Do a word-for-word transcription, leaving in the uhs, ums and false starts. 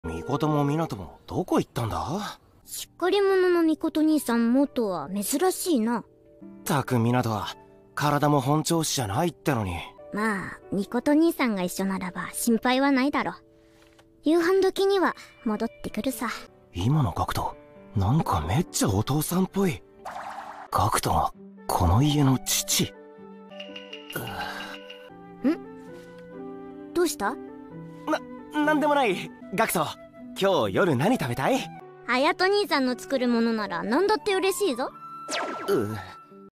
ミコトもミナトもどこ行ったんだ？ しっかり者のミコト兄さん元は珍しいな。 たくミナトは体も本調子じゃないってのに。 まあミコト兄さんが一緒ならば心配はないだろう。夕飯時には戻ってくるさ。 今のガクトなんかめっちゃお父さんっぽい。ガクトがこの家の父。ん？ どうした？ な、なんでもない。ガクト、今日夜何食べたい？ 隼人兄さんの作るものなら何だって嬉しいぞ。 う